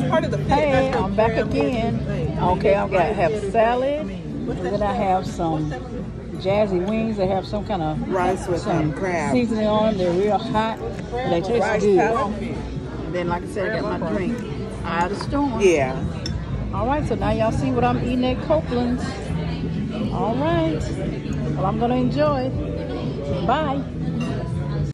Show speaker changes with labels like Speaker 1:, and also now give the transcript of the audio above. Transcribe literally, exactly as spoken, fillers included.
Speaker 1: part of the pit.
Speaker 2: Hey, I'm back again. Okay, I've got to have salad. And then I have some jazzy wings. They have some kind of
Speaker 3: rice with some crab
Speaker 2: seasoning on them. They're real hot, but they taste rice good. And then, like I said, I got my drink. Eye of the storm.
Speaker 3: Yeah.
Speaker 2: All right, so now y'all see what I'm eating at Copeland's. All right. Well, I'm going to enjoy it. Bye.